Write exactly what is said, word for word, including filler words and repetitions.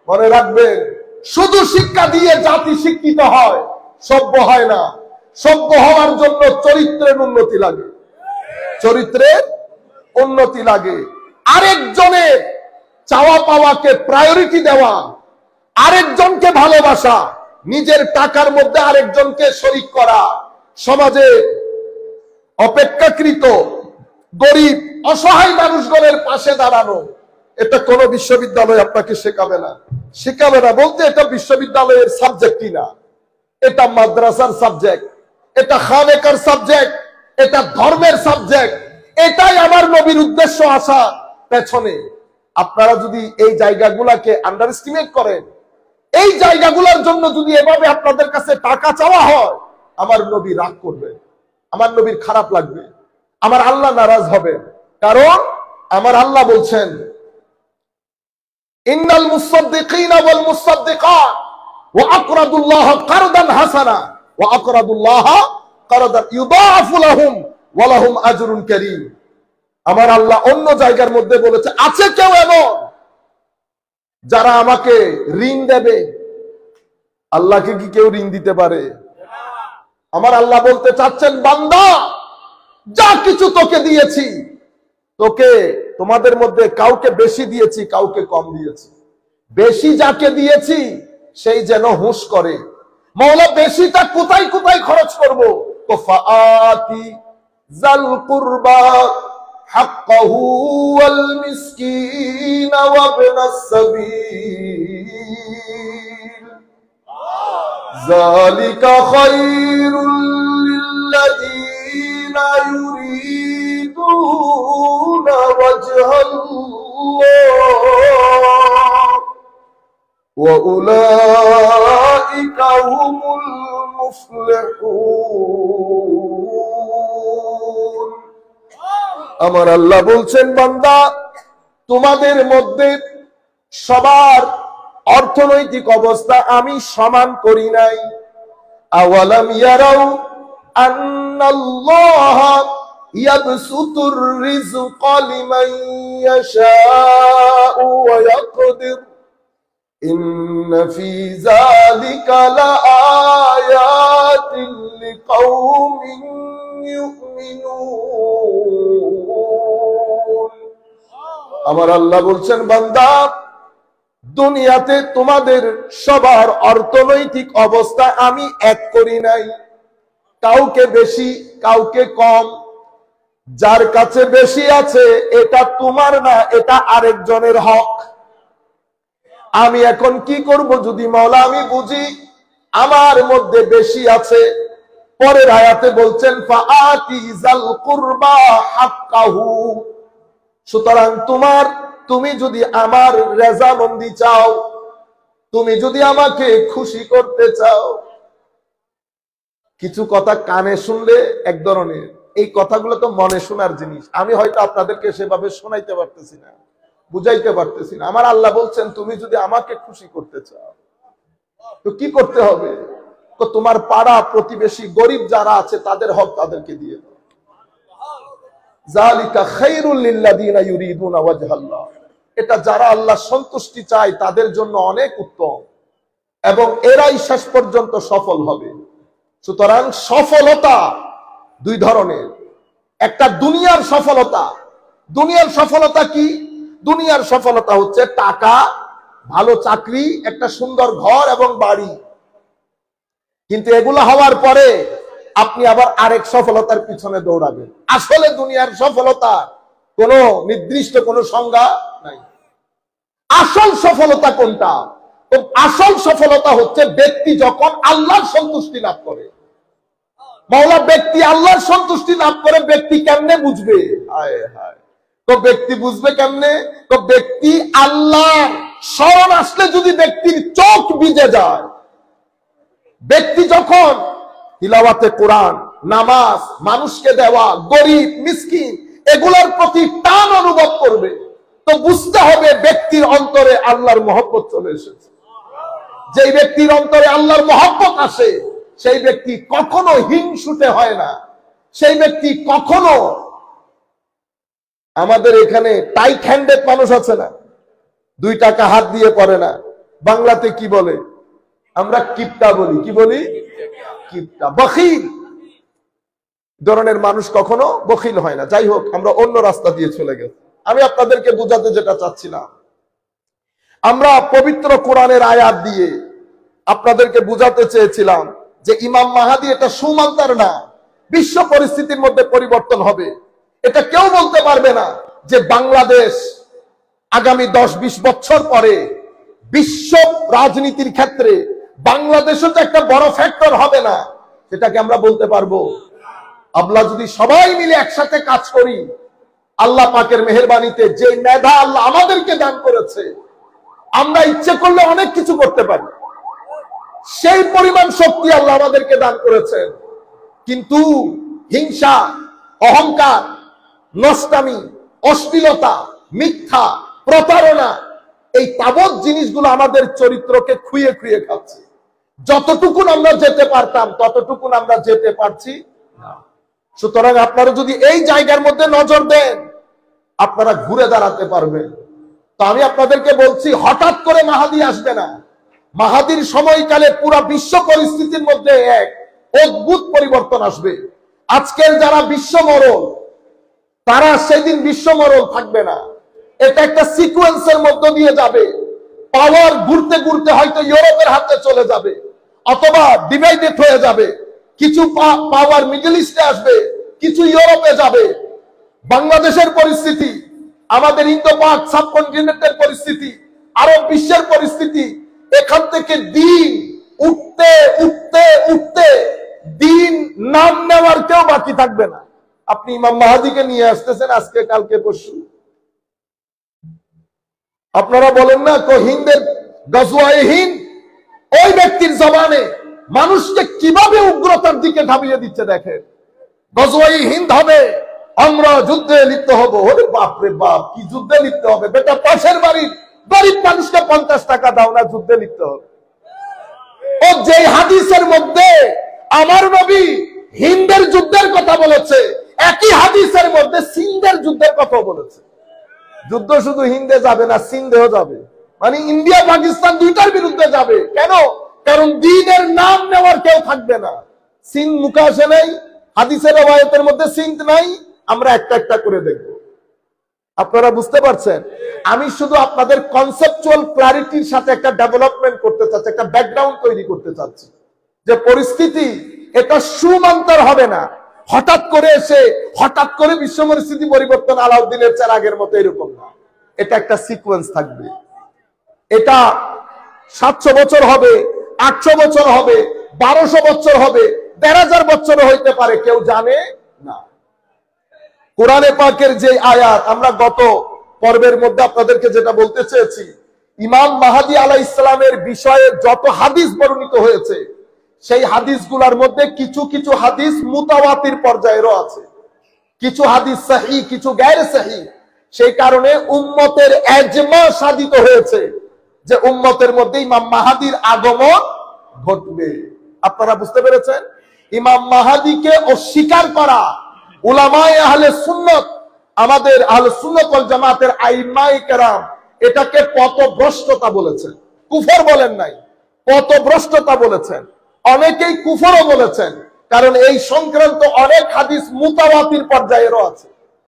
মনে রাখবেন, শুধু শিক্ষা দিয়ে জাতি শিক্ষিত হয়, সভ্য হয় না। সভ্য হওয়ার জন্য চরিত্রের উন্নতি লাগে, চরিত্রের উন্নতি লাগে। আরেকজনের চাওয়া পাওয়াকে প্রায়োরিটি দেওয়া, আরেকজনকে ভালোবাসা, নিজের টাকার মধ্যে আরেকজনকে শরিক করা, সমাজে অপেক্ষাকৃত গরিব অসহায় মানুষগুলোর পাশে দাঁড়ানো, এটা কোন বিশ্ববিদ্যালয় আপনাকে শেখাবে না। শেখাবে না বলতে এটা বিশ্ববিদ্যালয়ের সাবজেক্টই না, এটা মাদ্রাসার সাবজেক্ট, এটা খানেকার সাবজেক্ট, এটা ধর্মের সাবজেক্ট। এটাই আমার নবীর উদ্দেশ্য আসা পেছনে। আপনারা যদি এই জায়গাগুলাকে আন্ডার এস্টিমেট করেন, এই জায়গাগুলোর জন্য যদি এভাবে আপনাদের কাছে টাকা চাওয়া হয়, আমার নবী রাগ করবে, আমার নবীর খারাপ লাগবে, আমার আল্লাহ নারাজ হবে। কারণ আমার আল্লাহ বলছেন, ইন্নাল মুসাদ্দিকিনা ওয়াল মুসাদ্দিকাত ওয়া আকরাদুল্লাহ কারদান হাসানা ওয়া আকরাদুল্লাহ কারদান ইউদাআফু লাহুম ওয়া লাহুম আজরুন কারীম। আমার আল্লাহ অন্য জায়গার মধ্যে বলেছে, আছে কেউ এমন যারা আমাকে ঋণ দেবে? আল্লাহকে কি কেউ ঋণ দিতে পারে? আমার আল্লাহ বলতে চাচ্ছেন, বান্দা যা কিছু তোকে দিয়েছি, তোকে তোমাদের মধ্যে কাউকে বেশি দিয়েছি, কাউকে কম দিয়েছি। বেশি যাকে দিয়েছি সেই যেন হুঁশ করে, মওলা বেশিটা কোথায় কোথায় খরচ করব। তো ফাআতি যাল কুরবা হাক্কাহু ওয়াল মিসকিন ওয়া ইবনাস সাবিল যালিকা খায়রুল লিল্লাযীনা ইউরিদুনা ওয়াজহাল্লাহ ওয়া উলাইকা হুমুল মুফলিহুন। আমার আল্লাহ বলছেন, বান্দা তোমাদের মধ্যে সবার অর্থনৈতিক অবস্থা আমি সমান করি নাই। আওয়ালাম ইয়ারাউ আন্নাল্লাহ ইয়াবসুতুর রিজকা লিমান ইয়াশাউ ওয়া ইয়াকদির ইন্না ফি যালিকা লাআয়াতিন লিকাওমিন ইউমিনুন। আমার আল্লাহ বলছেন, বান্দা দুনিয়াতে তোমাদের সবার অর্থনৈতিক অবস্থা আমি এক করি নাই, কাউকে বেশি কাউকে কম। যার কাছে বেশি আছে এটা তোমার না, এটা আরেকজনের হক। আমি এখন কি করব যদি মাওলা আমি বুঝি আমার মধ্যে বেশি আছে? পরের আয়াতে বলছেন, ফাআতি যাল কুরবা হাক্কাহু। সুতরাং তোমার তুমি যদি আমার রেজামন্দি চাও, তুমি যদি আমাকে খুশি করতে চাও, কিছু কথা কানে শুনলে এক ধরনের, এই কথাগুলো তো মনে শোনার জিনিস। আমি হয়তো আপনাদেরকে সেভাবে শোনাইতে পারতেছি না, বুঝাইতে পারতেছি না। আমার আল্লাহ বলছেন, তুমি যদি আমাকে খুশি করতে চাও তো কি করতে হবে? তো তোমার পাড়া প্রতিবেশী গরিব যারা আছে তাদের হক তাদেরকে দিয়ে দাও। যালিকা খায়রুল লিল্লাযীনা ইউরিদুনা ওয়াজহাল্লাহ। এটা যারা আল্লাহ সন্তুষ্টি চায় তাদের জন্য অনেক উত্তম, এবং এরাই শেষ পর্যন্ত সফল হবে। সুতরাং সফলতা দুই ধরনের। একটা দুনিয়ার সফলতা। দুনিয়ার সফলতা কি? দুনিয়ার সফলতা হচ্ছে টাকা, ভালো চাকরি, একটা সুন্দর ঘর এবং বাড়ি। কিন্তু এগুলো হওয়ার পরে আপনি আবার আরেক সফলতার পিছনে দৌড়াবেন। আসলে দুনিয়ার সফলতা কোনো নির্দিষ্ট কোনো সংজ্ঞা নাই। আসল সফলতা কোনটা? তো আসল সফলতা হচ্ছে ব্যক্তি যখন আল্লাহর সন্তুষ্টি লাভ করে। মাওলা ব্যক্তি আল্লাহর সন্তুষ্টি লাভ করে, ব্যক্তি কেমনে বুঝবে? হায় হায়, তো ব্যক্তি বুঝবে কেমনে? তো ব্যক্তি আল্লাহ স্মরণ আসলে যদি ব্যক্তির চোখ ভিজে যায়, ব্যক্তি যখন তিলাওয়াতে কোরআন, নামাজ, মানুষকে দেওয়া, গরিব মিসকিন এগুলোর প্রতি টান অনুভব করবে, তো বুঝতে হবে ব্যক্তির অন্তরে আল্লাহর মহব্বত চলে এসেছে। যেই ব্যক্তির অন্তরে আল্লাহর মহব্বত আসে সেই ব্যক্তি কখনো হিংসুটে হয় না। সেই ব্যক্তি কখনো, আমাদের এখানে টাইট হ্যান্ডেড মানুষ আছে না, দুই টাকা হাত দিয়ে পড়ে না, বাংলাতে কি বলে? আমরা কিপটা বলি। কি বলি? কিপটা, বখিল। ধরনের মানুষ কখনো বখিল হয় না। যাই হোক, আমরা অন্য রাস্তা দিয়ে চলে গেছি। আমি আপনাদেরকে বুঝাতে যেটা চাচ্ছিলাম, আমরা পবিত্র কোরআনের আয়াত দিয়ে আপনাদেরকে বুঝাতে চেয়েছিলাম যে ইমাম মাহাদি এটা সুমান্তার না, বিশ্ব পরিস্থিতির মধ্যে পরিবর্তন হবে। এটা কেউ বলতে পারবে না যে বাংলাদেশ আগামী দশ বিশ বছর পরে বিশ্ব রাজনীতির ক্ষেত্রে বাংলাদেশও তো একটা বড় ফ্যাক্টর হবে না, সেটাকে আমরা বলতে পারবো? আমরা যদি সবাই মিলে একসাথে কাজ করি, আল্লাহ পাকের মেহেরবানিতে যে মেধা আল্লাহ আমাদেরকে দান করেছে, আমরা ইচ্ছে করলে অনেক কিছু করতে পারি। সেই পরিমাণ শক্তি আল্লাহ আমাদেরকে দান করেছেন। কিন্তু হিংসা, অহংকার, নষ্টামি, অশ্লীলতা, মিথ্যা, প্রতারণা, এই তাবৎ জিনিসগুলো আমাদের চরিত্রকে খুইয়ে খুইয়ে খাচ্ছে। যতটুকুন আমরা যেতে পারতাম ততটুকুন আমরা যেতে পারছি না। সুতরাং আপনারা যদি এই জায়গার মধ্যে নজর দেন, আপনারা ঘুরে দাঁড়াতে পারবেন। তো আমি আপনাদেরকে বলছি, হঠাৎ করে মাহাদি আসবে না। মাহাদির সময়কালে পুরো বিশ্ব পরিস্থিতির মধ্যে এক অদ্ভুত পরিবর্তন আসবে। আজকের যারা বিশ্বমরল, তারা সেদিন বিশ্বমরল থাকবে না। এটা একটা সিকোয়েন্সের মধ্য দিয়ে যাবে। পাওয়ার ঘুরতে ঘুরতে হয়তো ইউরোপের হাতে চলে যাবে, অথবা ডিভাইডেড হয়ে যাবে। কিছু পাওয়ার মিডল ইস্টে আসবে, কিছু ইউরোপে যাবে। বাংলাদেশের পরিস্থিতি, আমাদের ইন্দো পাক সাবকন্টিনেন্টের পরিস্থিতি, আরব বিশ্বের পরিস্থিতি, এখান থেকে দিন উঠতে উঠতে উঠতে দিন নাম নেওয়ার কেউ বাকি থাকবে না। আপনি ইমাম মাহাদিকে নিয়ে আসতেছেন আজকে, কালকে, পরশু। আপনারা বলেন না কো হিন্দের গজওয়ায়ে হিন্দ, ওই ব্যক্তির জবানে মানুষকে কিভাবে উগ্রতার দিকে ধাবিয়ে দিচ্ছে দেখেন। গজওয়ায়ে হিন্দ হবে, আমরা যুদ্ধে লিপ্ত হব। ওরে বাপ রে বাপ, কি যুদ্ধে লিপ্ত হবে? বেটা, পাশের বাড়ির গরিব মানুষকে পঞ্চাশ টাকা দাও না, যুদ্ধে লিপ্ত হবে। ও যে হাদিসের মধ্যে আমার নবী হিন্দের যুদ্ধের কথা বলেছে, একই হাদিসের মধ্যে সিন্ধের যুদ্ধের কথা বলেছে। যুদ্ধ শুধু হিন্দে যাবে না, সিন্ধেও যাবে। মানে ইন্ডিয়া পাকিস্তান দুইটার বিরুদ্ধে যাবে। কেন? কারণ দ্বীনের নাম নেওয়ার কেউ থাকবে না। সিন্ধ মুখে আসে নাই, হাদিসের রওয়ায়াতের মধ্যে সিন্ধ নাই। আমরা একটা একটা করে দেখব। আপনারা বুঝতে পারছেন? আমি শুধু আপনাদের কনসেপচুয়াল ক্লারিটির সাথে একটা ডেভেলপমেন্ট করতে চাচ্ছি, একটা ব্যাকগ্রাউন্ড তৈরি করতে চাচ্ছি যে পরিস্থিতি এটা সুমান্তর হবে না। হঠাৎ করে এসে হঠাৎ করে বিশ্ব পরিস্থিতি পরিবর্তন আলাউদ্দিনের চেরাগের মতো এরকম না। এটা একটা সিকোয়েন্স থাকবে। এটা সাতশো বছর হবে, আটশো বছর হবে, বারোশো বছর হবে, দেড় হাজার বছর হইতে পারে, কেউ জানে না। কোরআনে পাকের যে আয়াত, আমরা গত পর্বের মধ্যে আপনাদেরকে যেটা বলতে চেয়েছি, ইমাম মাহাদি আলাইহিস সালামের বিষয়ে যত হাদিস বর্ণিত হয়েছে, সেই হাদিসগুলোর মধ্যে কিছু কিছু হাদিস মুতাওয়াতির পর্যায়েরও আছে, কিছু হাদিস সহিহ, কিছু গায়র সহিহ। সেই কারণে উম্মতের ইজমা সাধিত হয়েছে যে উম্মতের মধ্যে ইমাম মাহাদির আগমন ঘটবে। আপনারা বুঝতে পেরেছেন? ইমাম মাহাদিকে অস্বীকার করা উলামায়ে আহলে সুন্নাত, আমাদের আহলে সুন্নাত ওয়াল জামাতের আইম্মায়ে কেরাম এটাকে পথভ্রষ্টতা বলেছেন। কুফর বলেন নাই, পথভ্রষ্টতা বলেছেন। অনেকেই কুফরও বলেছেন, কারণ এই সংক্রান্ত অনেক হাদিস মুতাওয়াতির পর্যায়েরও আছে।